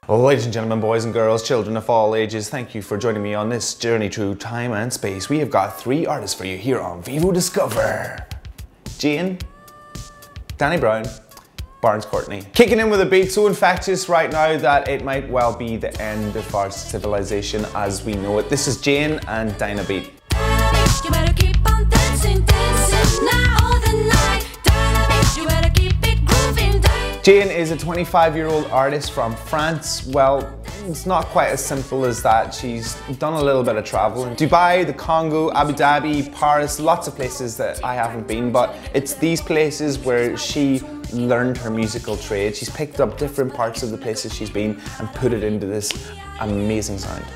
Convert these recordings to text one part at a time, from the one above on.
Ladies and gentlemen, boys and girls, children of all ages, thank you for joining me on this journey through time and space. We have got 3 artists for you here on Vevo Discover. Jane, Danny Brown, Barnes Courtney. Kicking in with a beat so infectious right now that it might well be the end of our civilization as we know it. This is Jane and Dynabeat. You better keep on dancing, dancing now all the night. Dynabeat, you better keep it grooving. Jane is a 25-year-old artist from France. Well, it's not quite as simple as that. She's done a little bit of travel in Dubai, the Congo, Abu Dhabi, Paris, lots of places that I haven't been, but it's these places where she learned her musical trade. She's picked up different parts of the places she's been and put it into this amazing sound.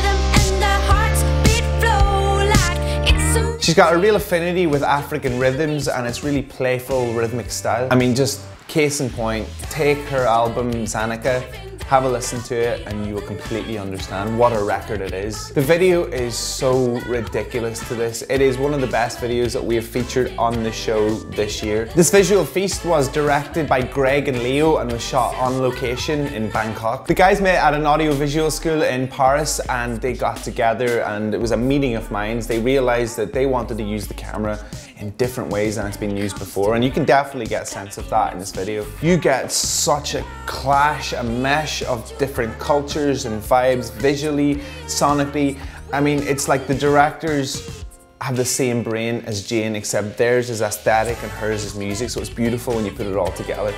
She's got a real affinity with African rhythms and it's really playful rhythmic style. I mean, just case in point, take her album Zanika, have a listen to it and you will completely understand what a record it is. The video is so ridiculous to this. It is one of the best videos that we have featured on the show this year. This visual feast was directed by Greg and Leo and was shot on location in Bangkok. The guys met at an audiovisual school in Paris and they got together and it was a meeting of minds. They realized that they wanted to use the camera in different ways than it's been used before, and you can definitely get a sense of that in this video. You get such a clash, a mesh of different cultures and vibes, visually, sonically. I mean, it's like the directors have the same brain as Jane, except theirs is aesthetic and hers is music, so it's beautiful when you put it all together.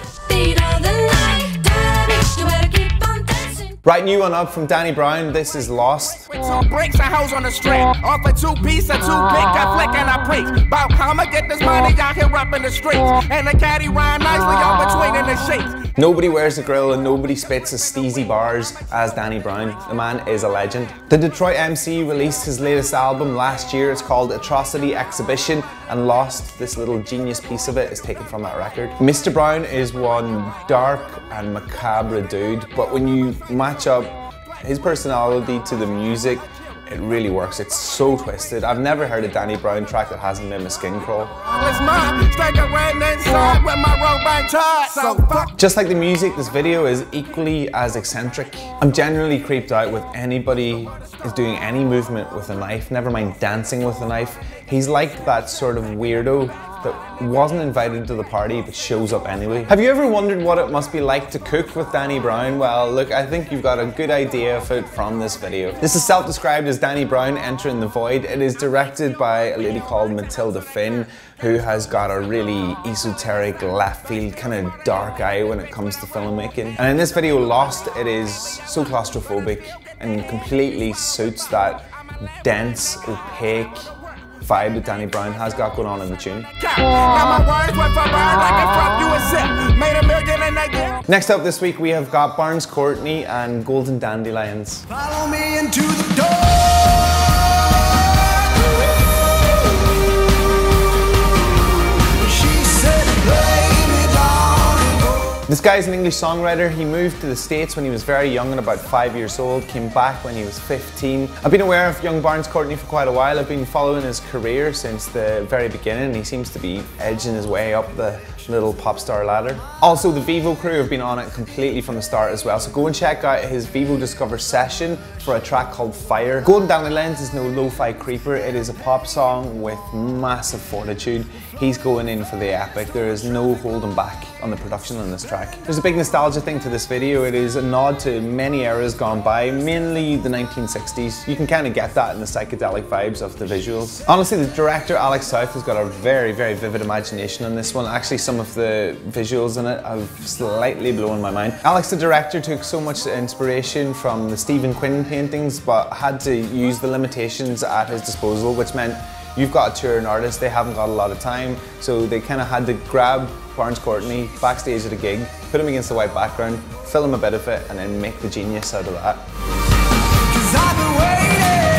Right, new one up from Danny Brown, this is Lost. With 2 bricks and hoes on the street. Off a 2-piece and 2 big, I flick and I preach. About how I'ma get this money out here up in the streets. And the caddy rhyme nicely on between in the sheets. Nobody wears a grill and nobody spits as steezy bars as Danny Brown. The man is a legend. The Detroit MC released his latest album last year. It's called Atrocity Exhibition, and Lost, this little genius piece of it, is taken from that record. Mr. Brown is one dark and macabre dude, but when you match up his personality to the music, it really works. It's so twisted. I've never heard a Danny Brown track that hasn't made my skin crawl. Just like the music, this video is equally as eccentric. I'm genuinely creeped out with anybody is doing any movement with a knife, never mind dancing with a knife. He's like that sort of weirdo that wasn't invited to the party but shows up anyway. Have you ever wondered what it must be like to cook with Danny Brown? Well, look, I think you've got a good idea of it from this video. This is self-described as Danny Brown entering the void. It is directed by a lady called Matilda Finn, who has got a really esoteric, left field, kind of dark eye when it comes to filmmaking. And in this video, Lost, it is so claustrophobic and completely suits that dense, opaque vibe that Danny Brown has got going on in the tune. Next up this week we have got Barnes Courtney and Golden Dandelions. Follow me into the door. This guy's an English songwriter. He moved to the States when he was very young and about 5 years old, came back when he was 15. I've been aware of young Barnes Courtney for quite a while. I've been following his career since the very beginning. He seems to be edging his way up the little pop star ladder. Also, the Vevo crew have been on it completely from the start as well, so go and check out his Vevo Discover session for a track called Fire. Golden Dandelions is no lo-fi creeper. It is a pop song with massive fortitude. He's going in for the epic. There is no holding back on the production on this track. There's a big nostalgia thing to this video. It is a nod to many eras gone by, mainly the 1960s. You can kind of get that in the psychedelic vibes of the visuals. Honestly, the director Alex South has got a very, very vivid imagination on this one. Actually, some of the visuals in it have slightly blown my mind. Alex, the director, took so much inspiration from the Stephen Quinn paintings, but had to use the limitations at his disposal, which meant you've got a touring artist, they haven't got a lot of time, so they kind of had to grab Barnes Courtney backstage at a gig, put him against the white background, film a bit of it, and then make the genius out of that. 'Cause I've been waiting.